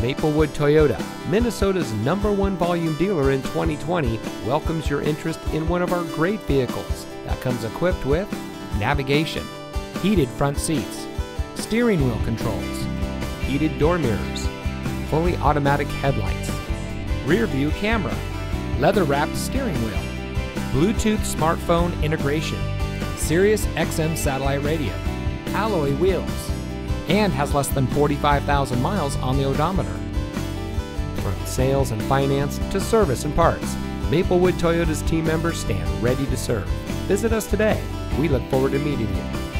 Maplewood Toyota, Minnesota's #1 volume dealer in 2020, welcomes your interest in one of our great vehicles that comes equipped with navigation, heated front seats, steering wheel controls, heated door mirrors, fully automatic headlights, rear view camera, leather-wrapped steering wheel, Bluetooth smartphone integration, Sirius XM satellite radio, alloy wheels, and has less than 45,000 miles on the odometer. From sales and finance to service and parts, Maplewood Toyota's team members stand ready to serve. Visit us today. We look forward to meeting you.